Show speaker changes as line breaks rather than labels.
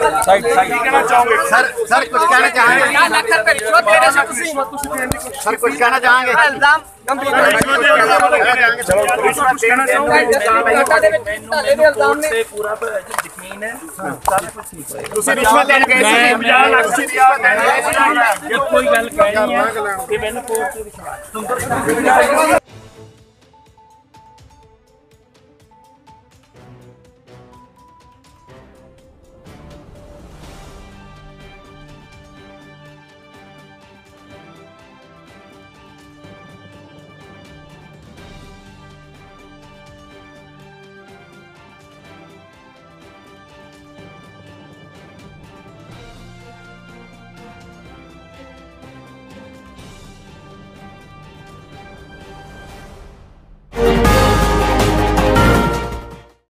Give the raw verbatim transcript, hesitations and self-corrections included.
side side कहना चाहोगे
sir sir कुछ कहना चाहेंगे सर कुछ कहना चाहेंगे इल्जाम गंभीर
पूरा यकीन है सारा कुछ ठीक है
रिश्वत देने गए
कोई गल कहनी है कि मैंने कोर्ट